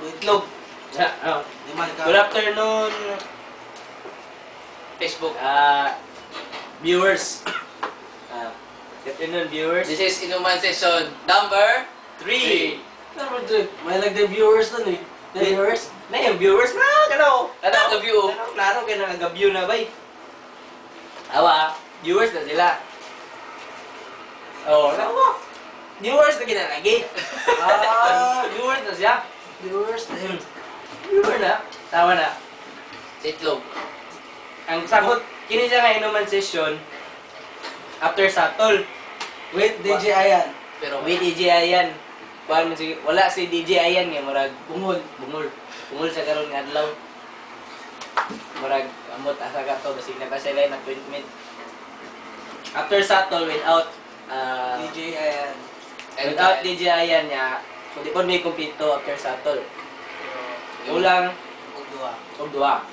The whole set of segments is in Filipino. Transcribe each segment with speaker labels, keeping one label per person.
Speaker 1: Itlog. Good afternoon,
Speaker 2: Facebook.
Speaker 1: Viewers. Good afternoon, viewers.
Speaker 2: This is Inuman Session number 3.
Speaker 1: Number 3. May nagde-viewers nun eh. Viewers? Na yung viewers na, kano?
Speaker 2: Nag-view.
Speaker 1: Klaro kayo nag-view na ba eh. Awa, viewers na sila. Oh, nawa. Viewers na kinalagi. Viewers na siya. Viewers na yun. Viewer na. Tawa na.
Speaker 2: Sa itlog.
Speaker 1: Ang sagot, kini siya nga Inuman Session after Satol.
Speaker 3: With DJ Ayan.
Speaker 2: Pero
Speaker 1: With DJ Ayan. Wala si DJ Ayan nga, murag
Speaker 3: Bungol.
Speaker 1: Bungol sa karon nga adlaw. Murag amot asa ka to basig na pa sila yung appointment. After Satol without
Speaker 3: DJ Ayan.
Speaker 1: without DJ Ayan niya, so di po may kumpito after Satol. Ulang og duha.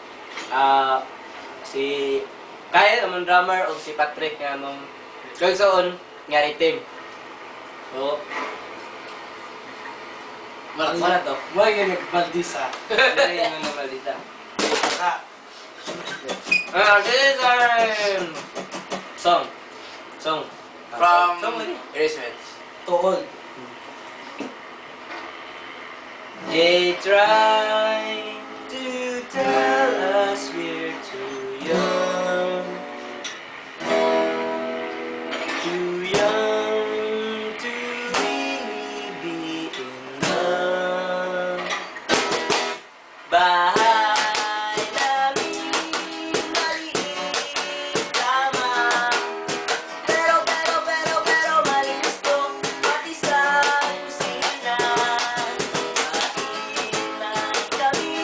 Speaker 1: Si Kyle among drummer o si Patrick nga among kagsaon nga team. So, mana to?
Speaker 3: Why ka nagbaldisa?
Speaker 1: Dari yung mga balita. This is our song. Song
Speaker 2: from
Speaker 1: lagi.
Speaker 2: Erasmus.
Speaker 3: Tool.
Speaker 1: They try to tell us we're too young. Too young to really be in love. Bahay namin maliit lamang. Pero malinis to pati sa kusina. Kain na kami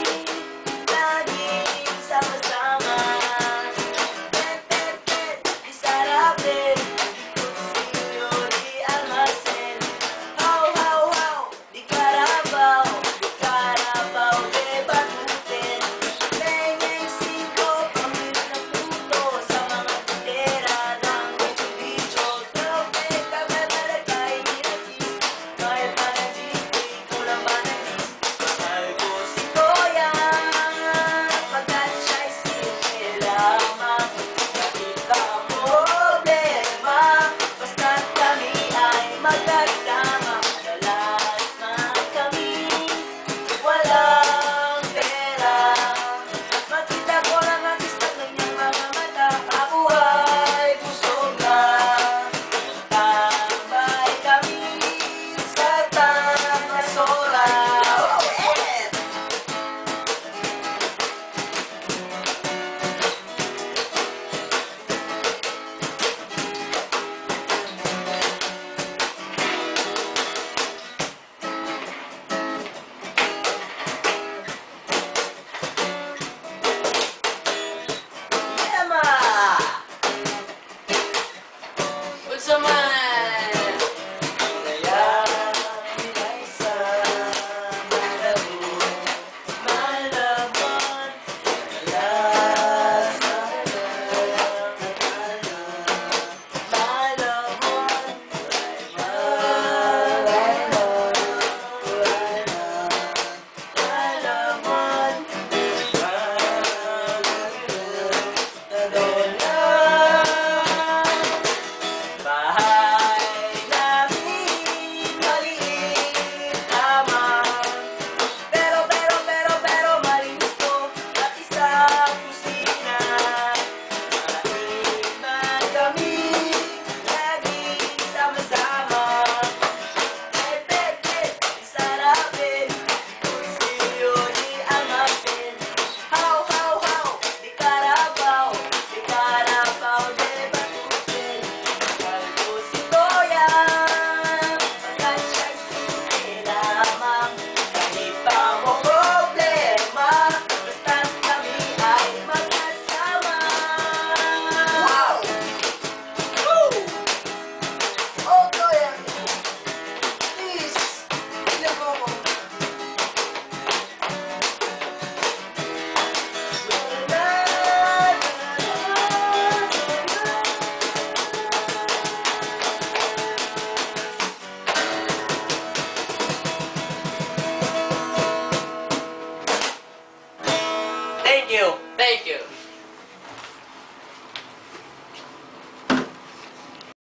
Speaker 1: Thank you.
Speaker 2: Thank you.